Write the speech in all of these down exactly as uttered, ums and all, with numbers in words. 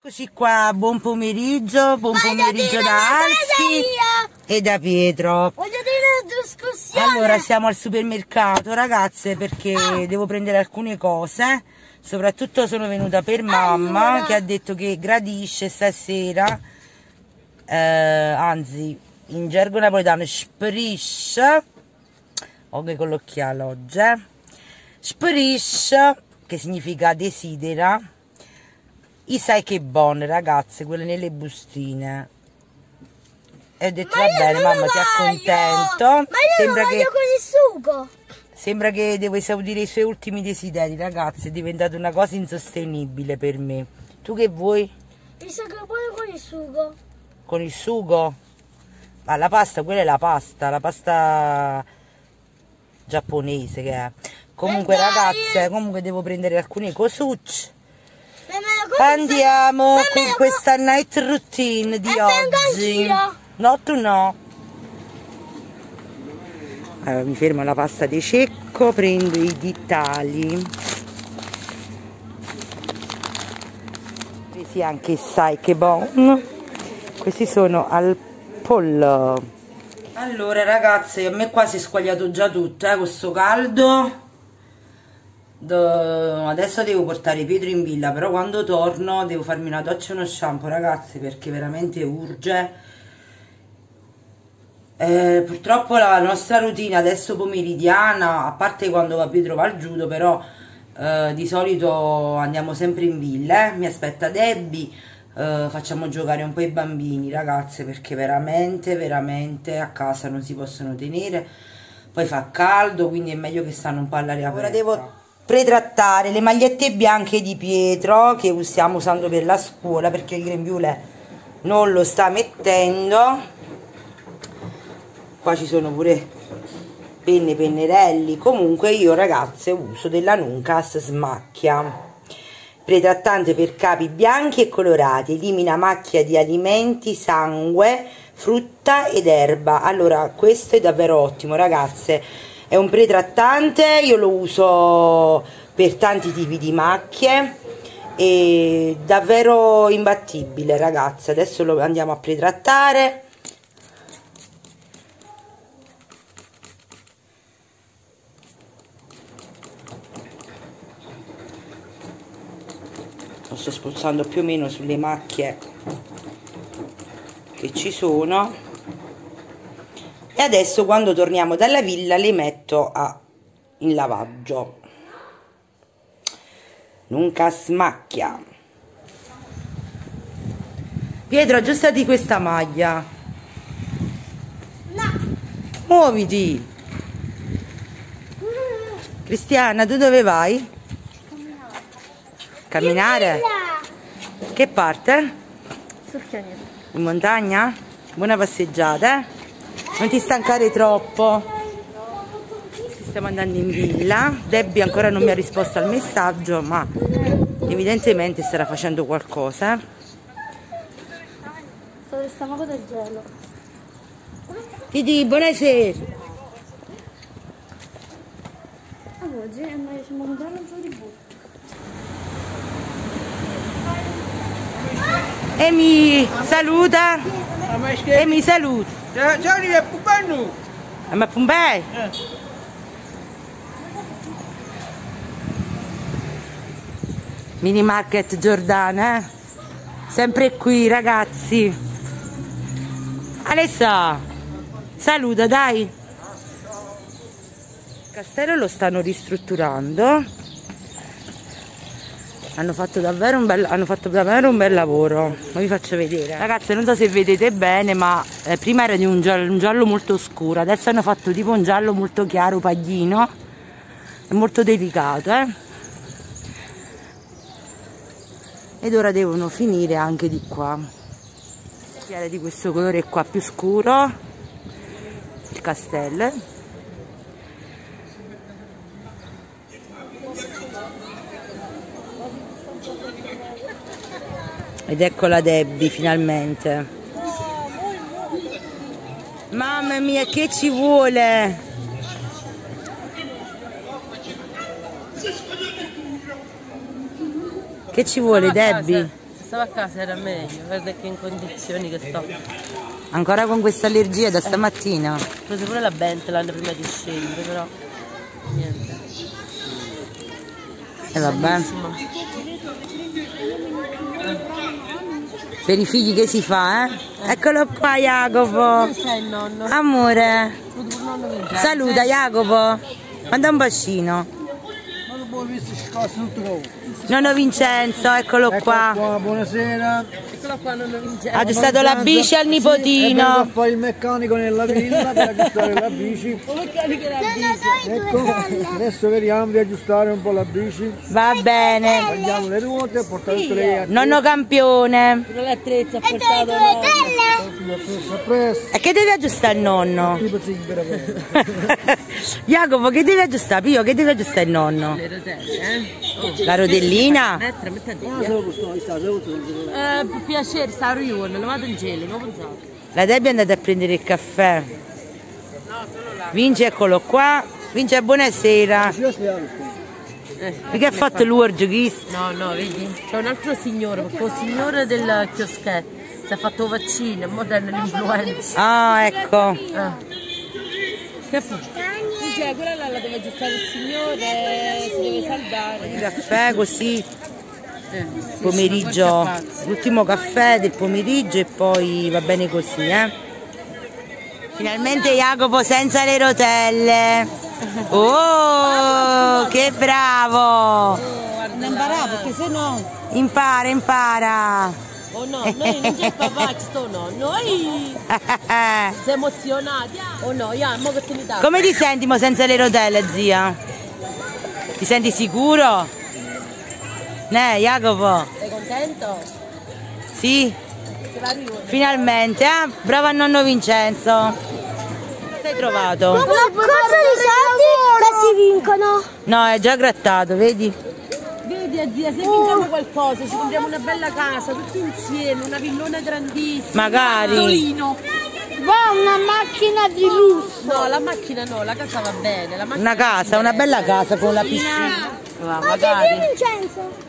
Eccoci qua, buon pomeriggio, buon Voglio pomeriggio da Alfi e da Pietro. Voglio dire una discussione. Allora, siamo al supermercato, ragazze, perché ah. devo prendere alcune cose. Soprattutto sono venuta per mamma, allora. che ha detto che gradisce stasera, eh, anzi, in gergo napoletano, sprisce, anche con l'occhiale oggi, eh. sprisce, che significa desidera, i sai che buone, ragazze, quelle nelle bustine. E ho detto, va bene, mamma, ti accontento. Ma io Sembra lo voglio che... con il sugo. Sembra che devo esaudire i suoi ultimi desideri, ragazzi. È diventata una cosa insostenibile per me. Tu che vuoi? Mi sa che vuoi con il sugo. Con il sugo? Ma la pasta, quella è la pasta, la pasta giapponese che è. Comunque, eh ragazze, comunque devo prendere alcune cosucce. Andiamo con questa night routine di oggi. No, tu no. Allora, mi fermo alla pasta di cecco, prendo i ditali. Presi anche i sai che buon. Questi sono al pollo. Allora ragazze, a me qua si è squagliato già tutto, eh, questo caldo. Adesso devo portare Pietro in villa, però quando torno devo farmi una doccia e uno shampoo, ragazzi, perché veramente urge. Eh, purtroppo la nostra routine adesso pomeridiana, a parte quando va Pietro va al judo, però eh, di solito andiamo sempre in villa, eh. Mi aspetta Debbie, eh, facciamo giocare un po' i bambini, ragazze, perché veramente, veramente a casa non si possono tenere, poi fa caldo, quindi è meglio che stanno un po' all'aria aperta. Ora devo pretrattare le magliette bianche di Pietro che stiamo usando per la scuola, perché il grembiule non lo sta mettendo. Qua ci sono pure penne, pennerelli. Comunque io, ragazze, uso della Nuncas Smacchia, pretrattante per capi bianchi e colorati, elimina macchia di alimenti, sangue, frutta ed erba. Allora, questo è davvero ottimo, ragazze. È un pretrattante, io lo uso per tanti tipi di macchie, è davvero imbattibile, ragazze. Adesso lo andiamo a pretrattare. Lo sto spruzzando più o meno sulle macchie che ci sono. E adesso quando torniamo dalla villa le metto a, in lavaggio. Nuncas Smacchia. Pietro, aggiustati questa maglia. No. Muoviti. Cristiana, tu dove vai? Camminare. Che parte? Sul pianeta. In montagna? Buona passeggiata, eh? Non ti stancare troppo. Stiamo andando in villa. Debbie ancora non mi ha risposto al messaggio, ma evidentemente starà facendo qualcosa. Sto stomaco del gelo. Didi, buonasera. Oggi noi ci mangiamo un po' di bue. Emi, saluta. Emi, saluta. Gianni è pupano. Ma Pumbai? Mini Market Giordana, eh? Sempre qui, ragazzi. Alessa, saluta, dai. Il castello lo stanno ristrutturando. Hanno fatto davvero un bel, hanno fatto davvero un bel lavoro. Vi faccio vedere. Ragazzi, non so se vedete bene, ma eh, prima era di un giallo, un giallo molto scuro. Adesso hanno fatto tipo un giallo molto chiaro, paglino. È molto delicato, eh. Ed ora devono finire anche di qua. Era di questo colore qua più scuro. Il castello. Ed ecco la Debbie finalmente. Mamma mia, che ci vuole? Che ci vuole, Debbie? stavo a casa era meglio, guarda che in condizioni che sto. Ancora con questa allergia da stamattina? Ho preso pure la Benteland prima di scendere, però niente. E eh, vabbè. Benissimo. Per i figli che si fa, eh? eh. Eccolo qua Jacopo. Dove stai il nonno? Amore. Nonno Saluta Jacopo. Manda un bacino. Nonno Vincenzo, eccolo qua. qua. Buonasera. Eccolo qua nonno Vincenzo. Ha aggiustato la bici al nipotino. Sì, a fare il meccanico nella villa per aggiustare la bici. Il meccanico della bici. Ecco, adesso vediamo di aggiustare un po' la bici. Va bene. Tagliamo le ruote, portate tutte le Nonno campione. Pure l'attrezzo ha portato presto. E che deve aggiustare il nonno? Jacopo, che deve aggiustare? Pio, che deve aggiustare il nonno? le rotelle, eh? Oh. La rodellina? Mettere, metti a eh, per piacere, sta a Rione, lo vado in gelo, non pensate. La Debbie è andata a prendere il caffè. Vince, eccolo qua. Vince, buonasera. Eh, Perché ha fatto l'uor giochista? No, no, vedi? C'è un altro signore, perché il signore del chioschetto si è fatto il vaccino, è moderno l'influenza. Ah, ecco. Ah. Che fa? Cioè, quella là la deve aggiustare il signore, si deve saldare. Il caffè così, Eh, pomeriggio, l'ultimo caffè del pomeriggio e poi va bene così, eh. Finalmente Jacopo senza le rotelle. Oh, che bravo! Non imparare perché se no... Impara, impara. Oh no, noi non c'è il papà, ci sto no, noi siamo emozionati. Oh no, io mo che te mi dà. Come ti senti mo senza le rotelle, zia? Ti senti sicuro? Ne, Jacopo? Sei contento? Sì? Finalmente, eh? Bravo a nonno Vincenzo. Sei trovato? Ma cosa di soldi che si vincono? No, è già grattato, vedi? Vedi zia, se vinciamo qualcosa, ci compriamo una bella casa, tutti insieme, una villona grandissima. Magari. Torino. Va una macchina di lusso. No, la macchina no, la casa va bene. La macchina Una casa, una bella casa con la piscina. Va, Ma c'è magari. Vincenzo?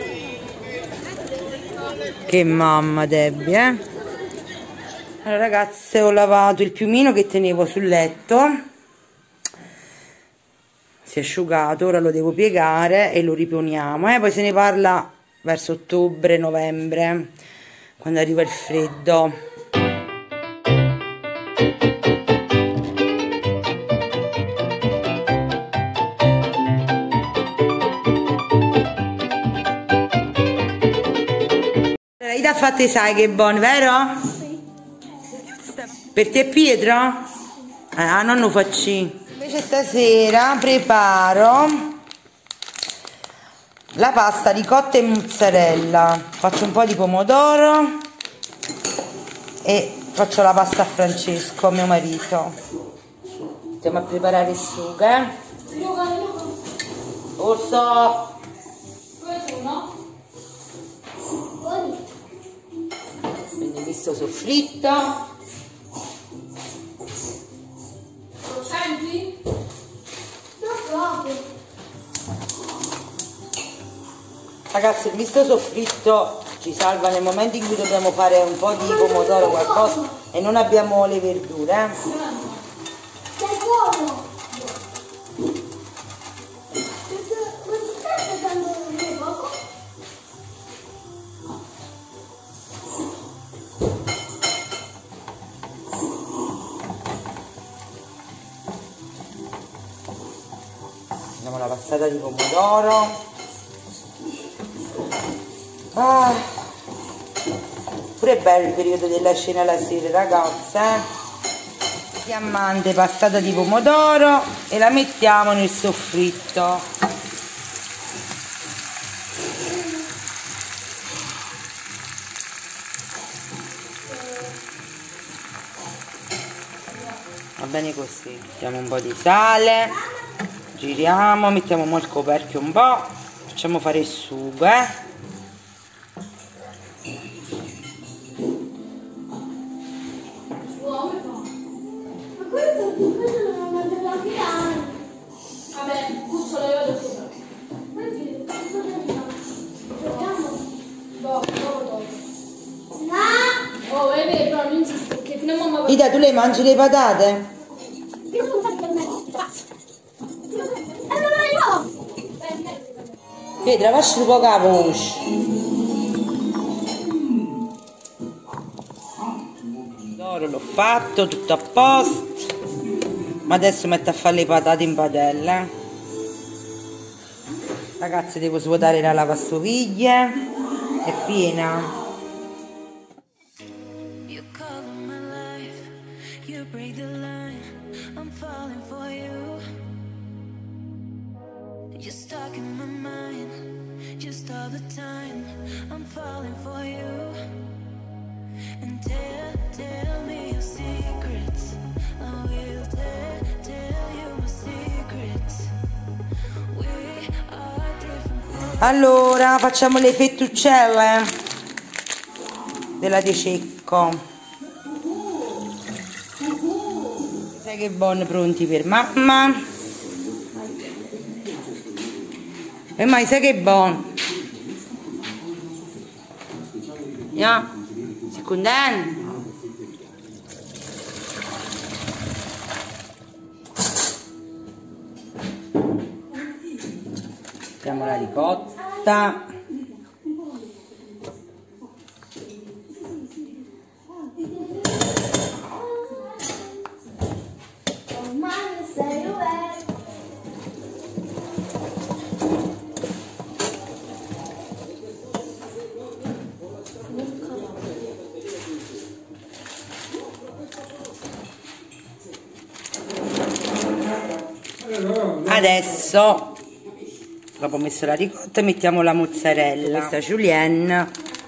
Che mamma Debbie, eh? Allora ragazze, ho lavato il piumino che tenevo sul letto. Si è asciugato, ora lo devo piegare e lo riponiamo, eh? Poi se ne parla verso ottobre, novembre, quando arriva il freddo. Allora, Ida ha fatto i sai che è buono, vero? Sì. Per te Pietro? Ah, non lo facci. Invece stasera preparo la pasta ricotta e mozzarella. Faccio un po' di pomodoro e faccio la pasta a Francesco, mio marito. Andiamo a preparare il sugo, eh? Orso! Quindi misto soffritto. Ragazzi, il misto soffritto ci salva nel momento in cui dobbiamo fare un po' di pomodoro o qualcosa e non abbiamo le verdure, eh? Andiamo alla passata di pomodoro. Ah, pure è bello il periodo della cena la sera, ragazze, eh? Fiammante passata di pomodoro e la mettiamo nel soffritto. Va bene così, mettiamo un po' di sale, giriamo, mettiamo mo il coperchio un po', facciamo fare il sugo, eh? Dopo, dopo, dopo. Ida, tu le mangi le patate? Pietro, facci un po' la voce. D'oro l'ho fatto, tutto a posto. Ma adesso metto a fare le patate in padella. Ragazzi, devo svuotare la lavastoviglie. È piena. Allora facciamo le fettuccelle della De Cecco. Sai che buoni, pronti per mamma. E mai sai che buono? Yeah. Sei contento? Mettiamo la ricotta. Adesso, dopo messo la ricotta, mettiamo la mozzarella, questa julienne.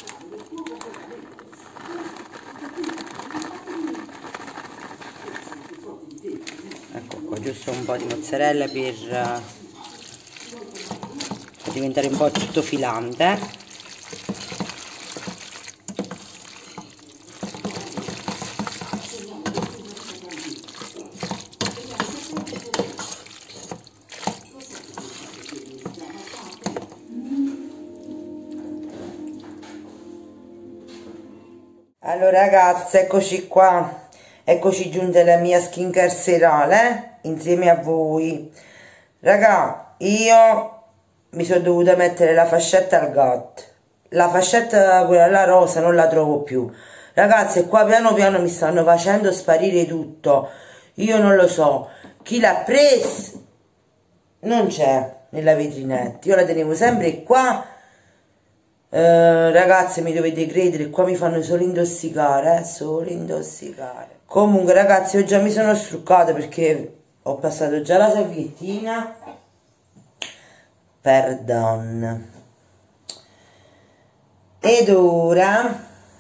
Ecco qua, giusto un po' di mozzarella per diventare un po' tutto filante. Allora ragazze, eccoci qua, eccoci giunte alla mia skincare serale insieme a voi. Raga, io mi sono dovuta mettere la fascetta al gatto, la fascetta quella là rosa non la trovo più. Ragazze, qua piano piano mi stanno facendo sparire tutto, io non lo so, chi l'ha presa non c'è nella vetrinetta, io la tenevo sempre qua. Uh, ragazzi, mi dovete credere, qua mi fanno solo intossicare, eh? Solo intossicare. Comunque ragazzi, io già mi sono struccata perché ho passato già la salviettina. Perdon. Ed ora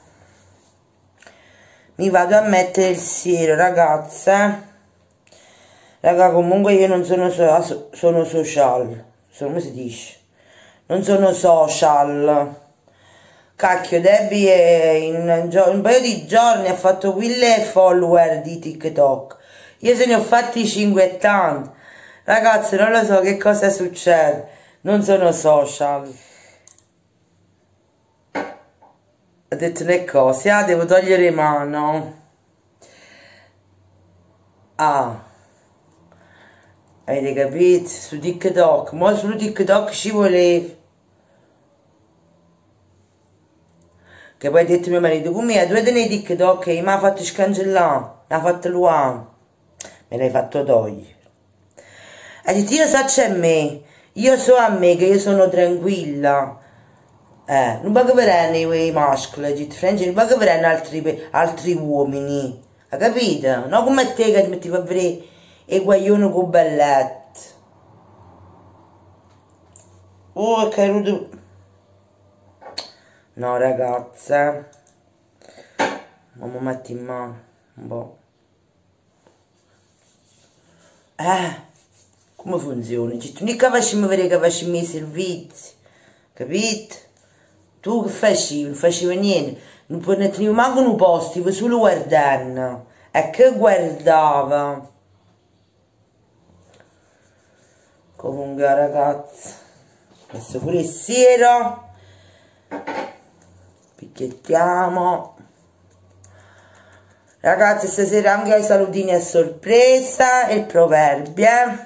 mi vado a mettere il siero, ragazze. Raga, comunque io non sono so sono social, sono, come si dice? Non sono social. Cacchio, Debbie in un paio di giorni ha fatto mille follower di TikTok. Io se ne ho fatti cinquanta. Ragazzi, non lo so che cosa succede. Non sono social. Ho detto le cose, ah, devo togliere mano. Ah. Avete capito? Su TikTok. Ma su TikTok ci voleva. Che poi ha detto mio marito, come due tenere TikTok e mi ha fatto scancellare, mi ha fatto l'uomo, me l'hai fatto togliere. Ha detto, io so c'è me, io so a me che io sono tranquilla. Eh, non può vedere i maschi, non può vedere altri, altri uomini, ha capito? Non come te che ti metti a vedere i guaglioni con bellette. Oh, è caduto. No ragazze, ma mi metti in mano un po'. Eh, come funziona? Tu mica facciamo vedere che facciamo i servizi, capito? Tu che facevi? Non facevi niente, non tenevi manco un posto, ivi solo guardando. E che guardava? Comunque ragazzi, adesso pure il siero. Picchiettiamo. Ragazzi, stasera anche ai salutini a sorpresa e il proverbio, eh?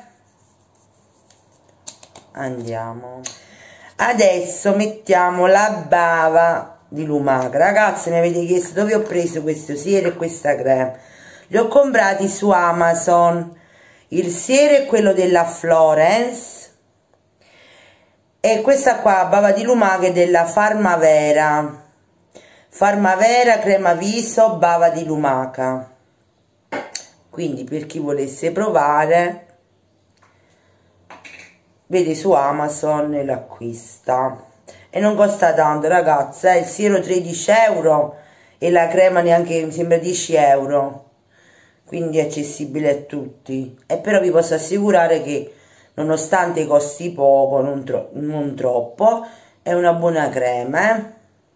Andiamo. Adesso mettiamo la bava di lumaca. Ragazzi, mi avete chiesto dove ho preso questo siero e questa crema. Li ho comprati su Amazon. Il siero è quello della Florence e questa qua, bava di lumaca, è della Farmavera. Farmavera crema viso bava di lumaca. Quindi per chi volesse provare, vede su Amazon e l'acquista. E non costa tanto, ragazzi, eh? Il siero tredici euro e la crema neanche, mi sembra dieci euro. Quindi è accessibile a tutti. E però vi posso assicurare che nonostante costi poco, non, tro non troppo, è una buona crema, eh?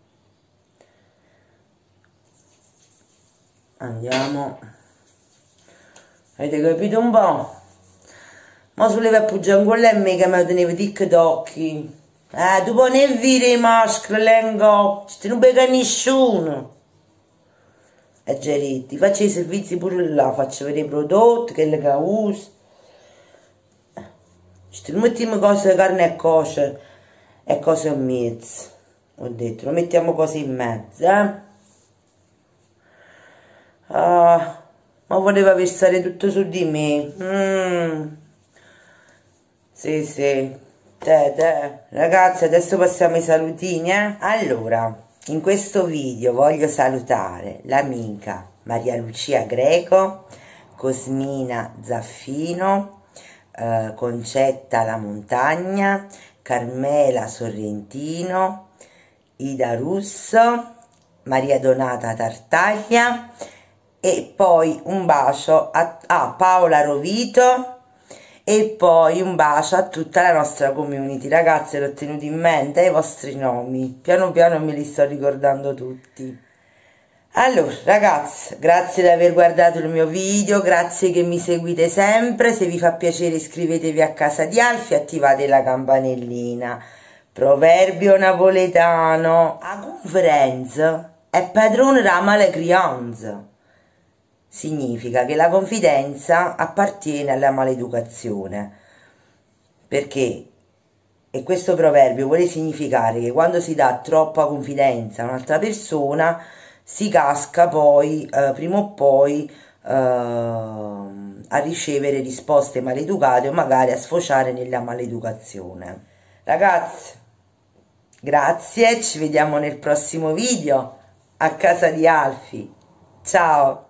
Andiamo. Avete capito un po'? Ma sulle appoggiare con lei mica mi tenevo TikTok. Eh, tu puoi ne vire i maschere, lengo, non becca nessuno. E Geretti, faccio i servizi pure là, faccio vedere i prodotti, che le uso. Non mettiamo cose, carne e cose e cose in mezzo. Ho detto, non mettiamo cose in mezzo, eh. Ah, ma voleva versare tutto su di me. Mm. Sì, sì. Te, te. Ragazzi, adesso passiamo ai salutini, eh? Allora, in questo video voglio salutare l'amica Maria Lucia Greco, Cosmina Zaffino, eh, Concetta La Montagna, Carmela Sorrentino, Ida Russo, Maria Donata Tartaglia e poi un bacio a, a Paola Rovito e poi un bacio a tutta la nostra community. Ragazzi, l'ho tenuto in mente i vostri nomi, piano piano me li sto ricordando tutti. Allora ragazzi, grazie di aver guardato il mio video, grazie che mi seguite sempre. Se vi fa piacere iscrivetevi a Casa di Alfi e attivate la campanellina. Proverbio napoletano: a confidenza è padrone della malecrianza. Significa che la confidenza appartiene alla maleducazione, perché, e questo proverbio vuole significare che quando si dà troppa confidenza a un'altra persona si casca poi, eh, prima o poi, eh, a ricevere risposte maleducate o magari a sfociare nella maleducazione. Ragazzi, grazie, ci vediamo nel prossimo video a Casa di Alfi. Ciao!